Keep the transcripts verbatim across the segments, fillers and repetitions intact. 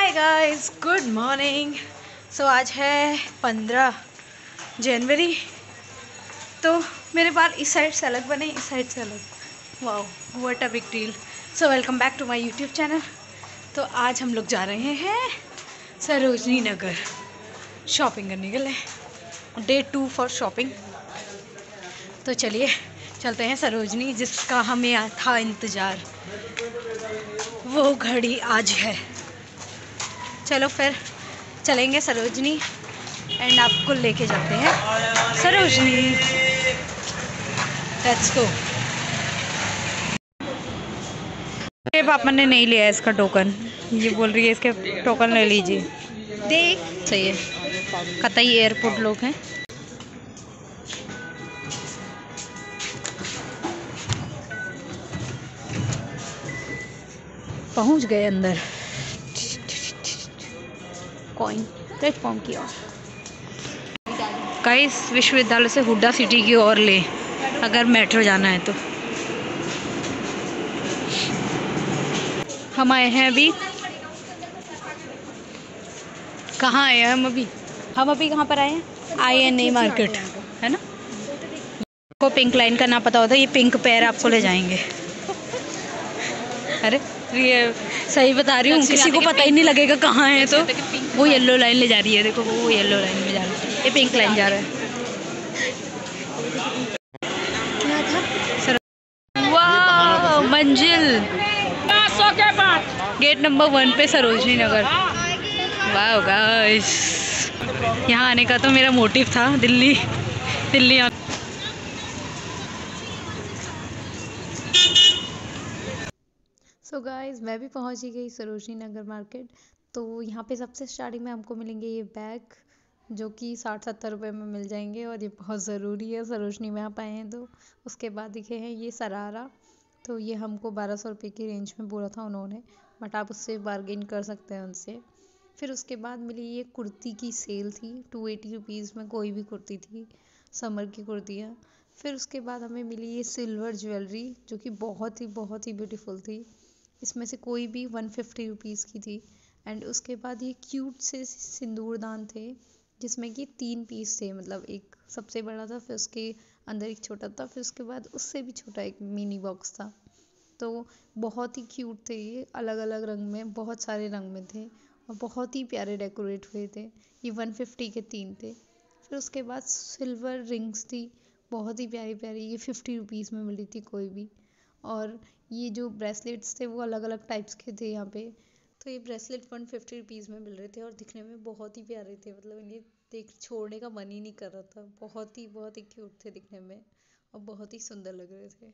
हाय guys, good morning. So आज है पंद्रह जनवरी। तो मेरे बाल इस साइड से अलग बने, इस साइड से अलग। Wow, what a big deal. So welcome back to my YouTube channel. तो आज हम लोग जा रहे हैं सरोजनी नगर शॉपिंग करने के लिए। Day two for shopping. तो चलिए चलते हैं सरोजनी, जिसका हमें था इंतज़ार। वो घड़ी आज है। चलो फिर चलेंगे सरोजनी एंड आपको लेके जाते हैं सरोजनी। Let's go. ये पापा ने नहीं लिया इसका टोकन, ये बोल रही है इसके टोकन ले लीजिए। देख सही है, कतई एयरपोर्ट लोग हैं। पहुंच गए अंदर कॉइन प्लेटफॉर्म की ओर। गाइस, विश्वविद्यालय से हुड्डा सिटी की ओर ले, अगर मेट्रो जाना है तो। हम आए हैं अभी, कहाँ आए हैं हम अभी हम अभी कहाँ पर आए हैं? आई एन ए मार्केट है ना। को पिंक लाइन का ना पता होता, ये पिंक पैर आपको ले जाएंगे। अरे ये सही बता रही हूँ, किसी को पता ही नहीं लगेगा कहाँ है। तो वो येलो लाइन ले जा रही है, देखो वो येलो लाइन में जा रहा है, ये पिंक लाइन जा रहा है। क्या था? वाह, मंजिल गेट नंबर वन पे सरोजनी नगर। वाह गाइस, यहाँ आने का तो मेरा मोटिव था। दिल्ली दिल्ली आ... सो so गाइस, मैं भी पहुंच ही गई सरोजनी नगर मार्केट। तो यहाँ पे सबसे स्टार्टिंग में हमको मिलेंगे ये बैग, जो कि साठ सत्तर रुपये में मिल जाएंगे, और ये बहुत ज़रूरी है सरोजनी में आप आए हैं तो। उसके बाद दिखे हैं ये सरारा, तो ये हमको बारह सौ रुपये की रेंज में बोला था उन्होंने, बट आप उससे बार्गेन कर सकते हैं उनसे। फिर उसके बाद मिली ये कुर्ती की सेल थी, टू एटी रुपीज़ में कोई भी कुर्ती थी, समर की कुर्तियाँ। फिर उसके बाद हमें मिली ये सिल्वर ज्वेलरी, जो कि बहुत ही बहुत ही ब्यूटीफुल थी। इसमें से कोई भी वन फिफ्टी रुपीज़ की थी। एंड उसके बाद ये क्यूट से सिंदूरदान थे, जिसमें कि तीन पीस थे, मतलब एक सबसे बड़ा था, फिर उसके अंदर एक छोटा था, फिर उसके बाद उससे भी छोटा एक मिनी बॉक्स था। तो बहुत ही क्यूट थे ये, अलग अलग रंग में, बहुत सारे रंग में थे, और बहुत ही प्यारे डेकोरेट हुए थे। ये वन फिफ्टी के तीन थे। फिर उसके बाद सिल्वर रिंग्स थी, बहुत ही प्यारी प्यारी, ये फिफ्टी रुपीज़ में मिली थी कोई भी। और ये जो ब्रेसलेट्स थे वो अलग अलग टाइप्स के थे यहाँ पे। तो ये ब्रेसलेट वन फिफ्टी रुपीज़ में मिल रहे थे, और दिखने में बहुत ही प्यारे थे, मतलब इन्हें देख छोड़ने का मन ही नहीं कर रहा था। बहुत ही बहुत ही क्यूट थे दिखने में, और बहुत ही सुंदर लग रहे थे।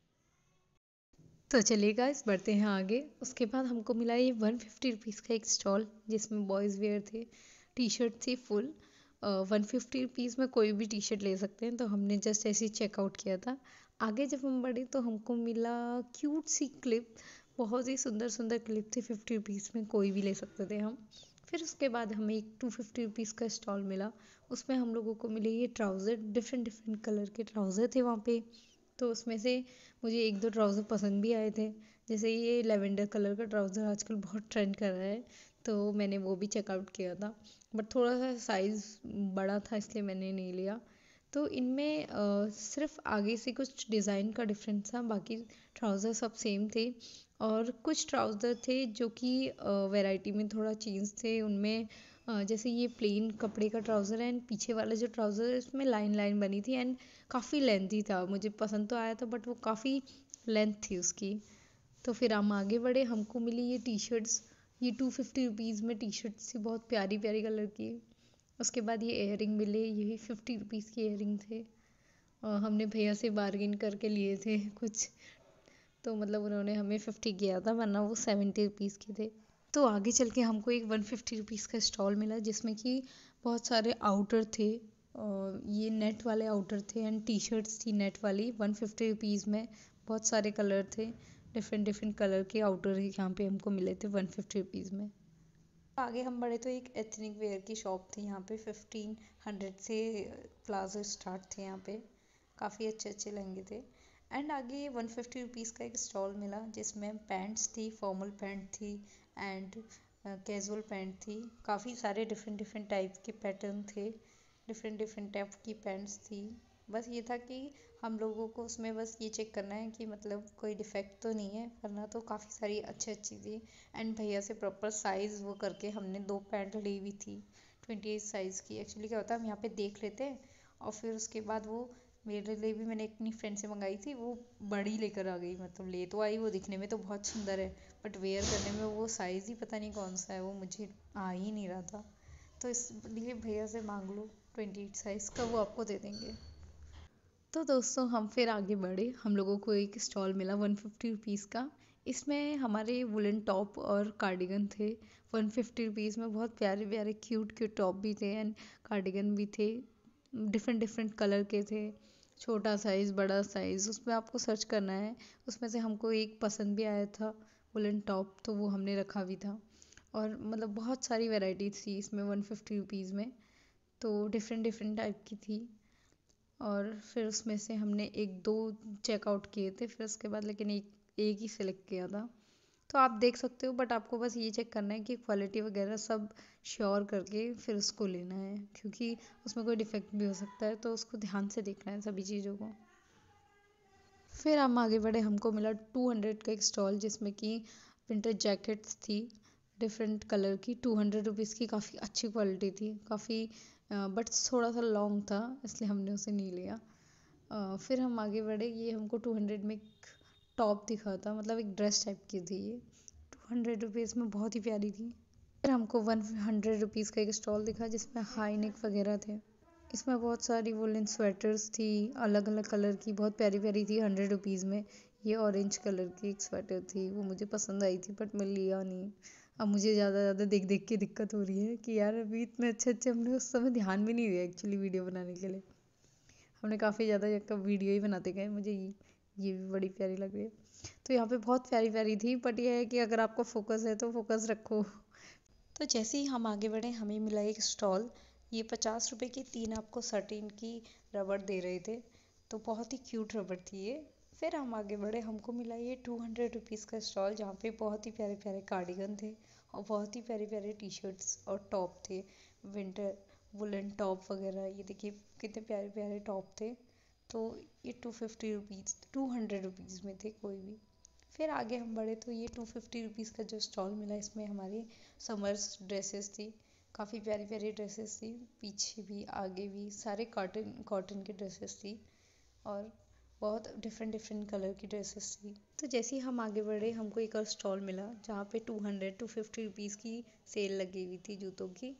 तो चलिए गाइस, बढ़ते हैं आगे। उसके बाद हमको मिला ये वन फिफ्टी रुपीज़ का एक स्टॉल, जिसमें बॉयज़ वेयर थे, टी शर्ट थी फुल। वन फिफ्टी रुपीज़ में कोई भी टी शर्ट ले सकते हैं, तो हमने जस्ट ऐसे ही चेकआउट किया था। आगे जब हम बढ़े तो हमको मिला क्यूट सी क्लिप, बहुत ही सुंदर सुंदर क्लिप थी, फिफ्टी रुपीज़ में कोई भी ले सकते थे हम। फिर उसके बाद हमें एक टू फिफ्टी रुपीज़ का स्टॉल मिला, उसमें हम लोगों को मिले ये ट्राउज़र, डिफरेंट डिफरेंट कलर के ट्राउज़र थे वहाँ पे। तो उसमें से मुझे एक दो ट्राउज़र पसंद भी आए थे, जैसे ये लेवेंडर कलर का ट्राउज़र आजकल बहुत ट्रेंड कर रहा है, तो मैंने वो भी चेकआउट किया था, बट थोड़ा सा साइज़ बड़ा था इसलिए मैंने नहीं लिया। तो इनमें अ, सिर्फ आगे से कुछ डिज़ाइन का डिफरेंस था, बाकी ट्राउज़र सब सेम थे। और कुछ ट्राउज़र थे जो कि वैरायटी में थोड़ा चेंज थे उनमें। अ, जैसे ये प्लेन कपड़े का ट्राउज़र है, एंड पीछे वाला जो ट्राउज़र है उसमें लाइन लाइन बनी थी, एंड काफ़ी लेंथी था। मुझे पसंद तो आया था, बट वो काफ़ी लेंथ थी उसकी। तो फिर हम आगे बढ़े, हमको मिली ये टी शर्ट्स, ये टू फिफ्टी रुपीज़ में टी शर्ट्स थी, बहुत प्यारी प्यारी कलर की। उसके बाद ये इयररिंग मिले, ये फिफ्टी रुपीज़ के इयररिंग थे, और हमने भैया से बार्गेन करके लिए थे कुछ, तो मतलब उन्होंने हमें फिफ्टी किया था, वरना वो सेवेंटी रुपीज़ के थे। तो आगे चल के हमको एक वन फिफ्टी रुपीज़ का स्टॉल मिला, जिसमें कि बहुत सारे आउटर थे, और ये नेट वाले आउटर थे, एंड टी शर्ट्स थी नेट वाली, वन फिफ्टी रुपीज़ में। बहुत सारे कलर थे, डिफरेंट डिफरेंट कलर के आउटर यहाँ पे हमको मिले थे वन फिफ्टी रुपीज़ में। आगे हम बढ़े तो एक एथनिक वेयर की शॉप थी, यहाँ पे फिफ्टीन हंड्रेड से प्लाजो स्टार्ट थे यहाँ पे, काफ़ी अच्छे अच्छे लहंगे थे। एंड आगे वन फिफ्टी रुपीज़ का एक स्टॉल मिला, जिसमें पैंट्स थी, फॉर्मल पैंट थी, एंड कैजुअल पैंट थी। काफ़ी सारे डिफरेंट डिफरेंट टाइप के पैटर्न थे, डिफरेंट डिफरेंट टाइप की पैंट्स थी। बस ये था कि हम लोगों को उसमें बस ये चेक करना है कि मतलब कोई डिफेक्ट तो नहीं है, वरना तो काफ़ी सारी अच्छी अच्छी थी। एंड भैया से प्रॉपर साइज़ वो करके हमने दो पैंट ली हुई थी ट्वेंटी एट साइज़ की। एक्चुअली क्या होता है, हम यहाँ पे देख लेते हैं और फिर उसके बाद वो मेरे लिए भी मैंने अपनी फ्रेंड से मंगाई थी, वो बड़ी लेकर आ गई। मतलब ले तो आई, वो दिखने में तो बहुत सुंदर है, बट वेयर करने में वो साइज़ ही पता नहीं कौन सा है, वो मुझे आ ही नहीं रहा था। तो इसलिए भैया से मांग लो ट्वेंटी एट साइज़ का, वो आपको दे देंगे। तो दोस्तों हम फिर आगे बढ़े। हम लोगों को एक स्टॉल मिला वन फिफ्टी रुपीज़ का। इसमें हमारे वुलन टॉप और कार्डिगन थे वन फिफ्टी रुपीज़ में। बहुत प्यारे प्यारे क्यूट क्यूट टॉप भी थे एंड कार्डिगन भी थे, डिफरेंट डिफरेंट कलर के थे, छोटा साइज़ बड़ा साइज़। उसमें आपको सर्च करना है। उसमें से हमको एक पसंद भी आया था वुलन टॉप, तो वो हमने रखा भी था। और मतलब बहुत सारी वैरायटी थी इसमें वन फिफ्टी रुपीज़ में, तो डिफरेंट डिफरेंट टाइप की थी। और फिर उसमें से हमने एक दो चेकआउट किए थे, फिर उसके बाद लेकिन एक एक ही सिलेक्ट किया था। तो आप देख सकते हो, बट आपको बस ये चेक करना है कि क्वालिटी वगैरह सब श्योर करके फिर उसको लेना है, क्योंकि उसमें कोई डिफेक्ट भी हो सकता है, तो उसको ध्यान से देखना है सभी चीज़ों को। फिर हम आगे बढ़े। हमको मिला टू हंड्रेड का एक स्टॉल, जिसमें कि विंटर जैकेट्स थी डिफरेंट कलर की, टू हंड्रेड रुपीज़ की। काफ़ी अच्छी क्वालिटी थी, काफ़ी बट थोड़ा सा लॉन्ग था, इसलिए हमने उसे नहीं लिया। अ, फिर हम आगे बढ़े। ये हमको टू हंड्रेड में एक टॉप दिखा था, मतलब एक ड्रेस टाइप की थी ये, टू हंड्रेड रुपीज़ में, बहुत ही प्यारी थी। फिर हमको वन हंड्रेड रुपीज़ का एक स्टॉल दिखा, जिसमें हाई नेक वगैरह थे। इसमें बहुत सारी वुलन स्वेटर्स थी, अलग अलग कलर की, बहुत प्यारी प्यारी थी हंड्रेड रुपीज़ में। ये ऑरेंज कलर की एक स्वेटर थी, वो मुझे पसंद आई थी, बट मैं लिया नहीं। अब मुझे ज़्यादा ज़्यादा देख देख के दिक्कत हो रही है कि यार अभी इतने अच्छे अच्छे, हमने उस समय ध्यान भी नहीं दिया एक्चुअली वीडियो बनाने के लिए। हमने काफ़ी ज़्यादा वीडियो ही बनाते गए। मुझे ये ये भी बड़ी प्यारी लग रही है। तो यहाँ पे बहुत प्यारी प्यारी थी, बट ये है कि अगर आपको फोकस है तो फोकस रखो। तो जैसे ही हम आगे बढ़े, हमें मिला एक स्टॉल। ये पचास रुपए की तीन आपको सटीन की रबड़ दे रहे थे, तो बहुत ही क्यूट रबड़ थी ये। फिर हम आगे बढ़े। हमको मिला ये टू हंड्रेड रुपीज़ का स्टॉल, जहाँ पे बहुत ही प्यारे प्यारे कार्डिगन थे और बहुत ही प्यारे प्यारे टी शर्ट्स और टॉप थे, विंटर वुलन टॉप वगैरह। ये देखिए कितने प्यारे प्यारे टॉप थे। तो ये two fifty rupees two hundred rupees में थे कोई भी। फिर आगे हम बढ़े तो ये टू फिफ्टी रुपीज़ का जो स्टॉल मिला, इसमें हमारी समर्स ड्रेसेस थी, काफ़ी प्यारी प्यारी ड्रेसेस थी, पीछे भी आगे भी सारे कॉटन कॉटन की ड्रेसेस थी और बहुत डिफरेंट डिफरेंट कलर की ड्रेसेस थी। तो जैसे ही हम आगे बढ़े, हमको एक और स्टॉल मिला, जहाँ पे two hundred two fifty rupees की सेल लगी हुई थी जूतों की।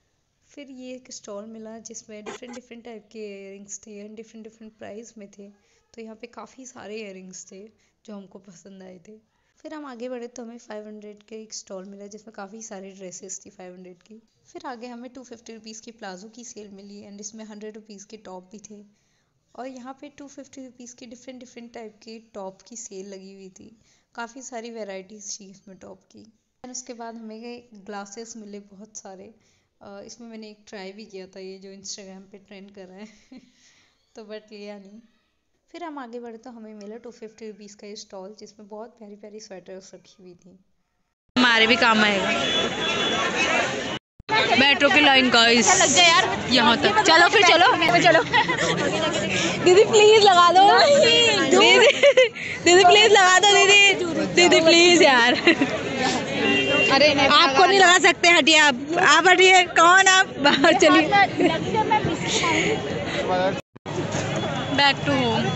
फिर ये एक स्टॉल मिला, जिसमें डिफरेंट डिफरेंट टाइप के इयररिंग्स थे एंड डिफरेंट डिफरेंट प्राइस में थे। तो यहाँ पे काफ़ी सारे इयररिंग्स थे जो हमको पसंद आए थे। फिर हम आगे बढ़े तो हमें फाइव हंड्रेड का एक स्टॉल मिला, जिसमें काफ़ी सारी ड्रेसेस थी फाइव हंड्रेड की। फिर आगे हमें टू फिफ्टी रुपीज़ की प्लाजो की सेल मिली एंड इसमें हंड्रेड रुपीज़ के टॉप भी थे। और यहाँ पे टू फिफ्टी रुपीज़ की डिफरेंट डिफरेंट टाइप की टॉप की सेल लगी हुई थी, काफ़ी सारी वेराइटीज़ थी इसमें टॉप की। एंड उसके बाद हमें ग्लासेस मिले बहुत सारे। uh, इसमें मैंने एक ट्राई भी किया था, ये जो इंस्टाग्राम पे ट्रेंड कर रहा है तो बट लिया नहीं। फिर हम आगे बढ़े तो हमें मिला टू फिफ्टी रुपीज़ का ये स्टॉल, जिसमें बहुत प्यारी प्यारी स्वेटर्स रखी हुई थी। हमारे भी काम आएगा। मेट्रो की लाइन का इस यहाँ तक। चलो फिर चलो चलो दीदी प्लीज लगा दो, दीदी दीदी प्लीज लगा दो, दीदी दीदी प्लीज यार। अरे आपको नहीं लगा सकते, हटिए आप आप हटिए। कौन आप? बाहर चलिए। Back to home.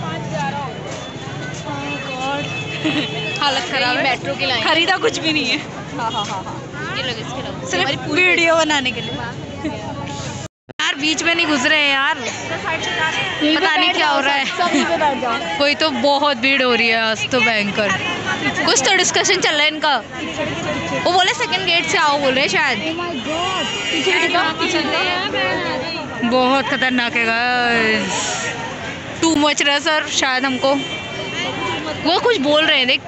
हालत खराब है मेट्रो की लाइन। खरीदा कुछ भी नहीं है। हाँ हाँ हाँ हाँ ये लगे इसके लगे सिर्फ वीडियो बनाने के लिए। यार बीच में नहीं गुजरे रहे यार, पता नहीं क्या हो रहा है। कोई तो बहुत भीड़ हो रही है आज तो भयंकर। कुछ तो डिस्कशन चल रहा है इनका। वो बोले सेकंड गेट से आओ बोल रहे शायद। बहुत खतरनाक है गाइस, टू मच रहा है सर शायद हमको। वो कुछ बोल रहे हैं देख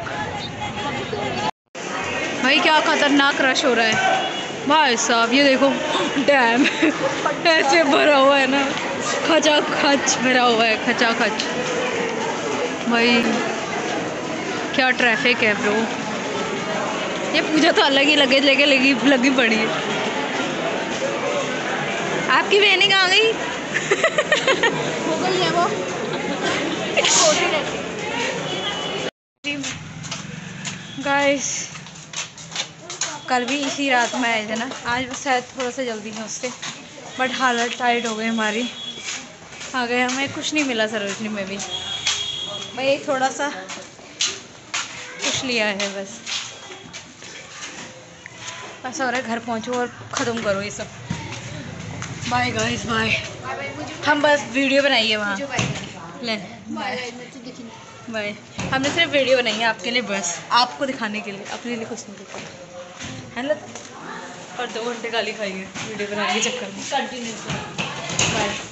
भाई, क्या खतरनाक रश हो रहा है भाई साहब। ये देखो डैम ऐसे भरा हुआ है ना, खचा खच भरा हुआ है, खचा खच। भाई क्या ट्रैफिक है ब्रो। ये पूजा तो अलग ही लगेज लेके लगी लगी पड़ी है। आपकी बहनी कहाँ गई? हो गई है वो गाइस कल भी इसी रात में आए थे ना, आज बस शायद थोड़ा सा जल्दी है उससे, बट हालत टाइट हो गई हमारी। आ गए, हमें कुछ नहीं मिला सरोजनी में भी, भाई थोड़ा सा कुछ लिया है बस। बस और घर पहुंचो और ख़त्म करो ये सब। Bye guys bye. हम बस वीडियो बनाइए वहाँ ले बाय। हमने सिर्फ वीडियो बनाई है आपके लिए, बस आपको दिखाने के लिए, अपने लिए कुछ नहीं दिखाया है ना। और दो घंटे गाली खाई है वीडियो बनाने के चक्कर में। Continue bye.